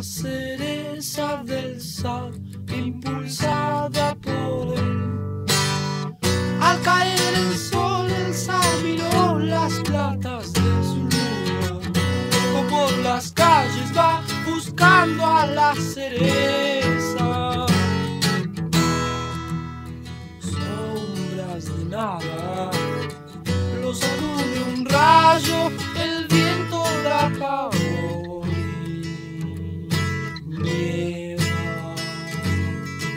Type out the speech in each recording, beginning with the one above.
cereza del sal, impulsada por él. Al caer el sol, el sal miró las platas de su luna. Luego por las calles va buscando a la cereza. Sombras de nada, los alude un rayo, el viento la acabó y nieva.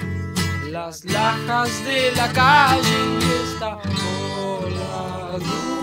Las lajas de la calle y esta ola.